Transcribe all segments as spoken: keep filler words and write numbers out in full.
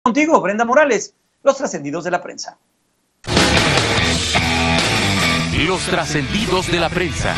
Contigo, Brenda Morales, los trascendidos de la prensa. Los trascendidos de la prensa.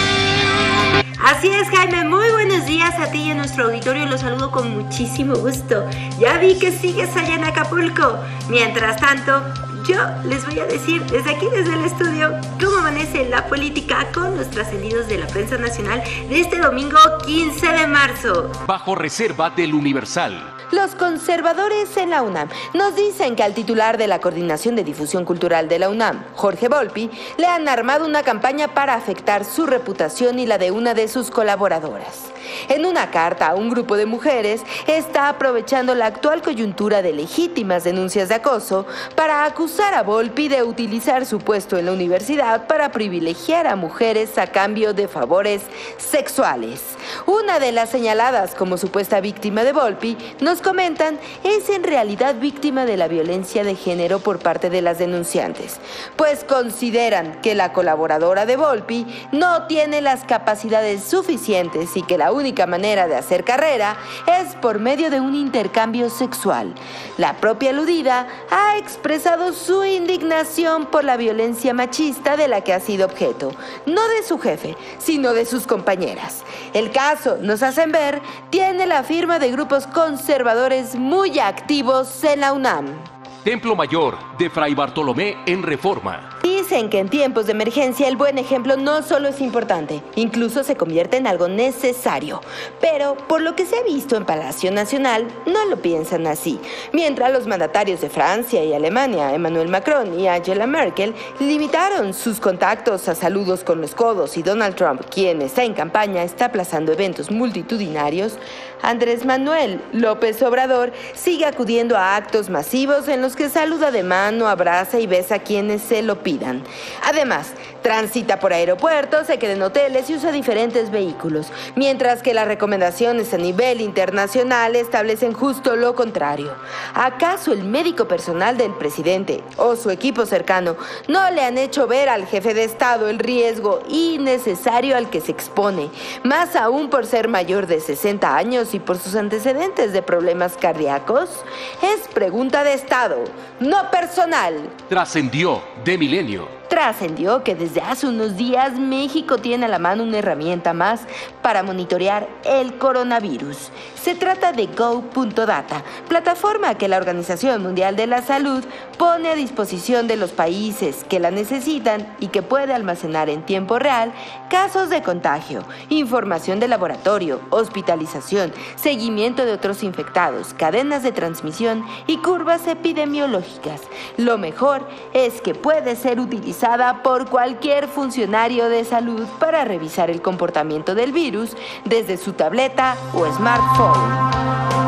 Así es, Jaime, muy buenos días a ti y a nuestro auditorio, los saludo con muchísimo gusto. Ya vi que sigues allá en Acapulco. Mientras tanto, yo les voy a decir desde aquí, desde el estudio, cómo amanece la política con los trascendidos de la prensa nacional de este domingo quince de marzo. Bajo reserva del Universal. Los conservadores en la UNAM nos dicen que al titular de la Coordinación de Difusión Cultural de la UNAM, Jorge Volpi, le han armado una campaña para afectar su reputación y la de una de sus colaboradoras. En una carta, un grupo de mujeres está aprovechando la actual coyuntura de legítimas denuncias de acoso para acusar a Volpi de utilizar su puesto en la universidad para privilegiar a mujeres a cambio de favores sexuales. Una de las señaladas como supuesta víctima de Volpi, nos comentan, es en realidad víctima de la violencia de género por parte de las denunciantes, pues consideran que la colaboradora de Volpi no tiene las capacidades suficientes y que la única manera de hacer carrera es por medio de un intercambio sexual. La propia aludida ha expresado su indignación por la violencia machista de la que ha sido objeto, no de su jefe, sino de sus compañeras. El caso, nos hacen ver, tiene la firma de grupos conservadores muy activos en la UNAM. Templo Mayor de Fray Bartolomé en Reforma. Dicen que en tiempos de emergencia el buen ejemplo no solo es importante, incluso se convierte en algo necesario. Pero por lo que se ha visto en Palacio Nacional, no lo piensan así. Mientras los mandatarios de Francia y Alemania, Emmanuel Macron y Angela Merkel, limitaron sus contactos a saludos con los codos, y Donald Trump, quien está en campaña, está aplazando eventos multitudinarios, Andrés Manuel López Obrador sigue acudiendo a actos masivos en los que saluda de mano, abraza y besa a quienes se lo pidan. Además, transita por aeropuertos, se queda en hoteles y usa diferentes vehículos, mientras que las recomendaciones a nivel internacional establecen justo lo contrario. ¿Acaso el médico personal del presidente o su equipo cercano no le han hecho ver al jefe de Estado el riesgo innecesario al que se expone, más aún por ser mayor de sesenta años y por sus antecedentes de problemas cardíacos? Es pregunta de Estado, no personal. Trascendió de Milenio. Trascendió que desde hace unos días México tiene a la mano una herramienta más para monitorear el coronavirus. Se trata de Go punto data, plataforma que la Organización Mundial de la Salud pone a disposición de los países que la necesitan y que puede almacenar en tiempo real casos de contagio, información de laboratorio, hospitalización, seguimiento de otros infectados, cadenas de transmisión y curvas epidemiológicas. Lo mejor es que puede ser utilizada por cualquier funcionario de salud para revisar el comportamiento del virus desde su tableta o smartphone.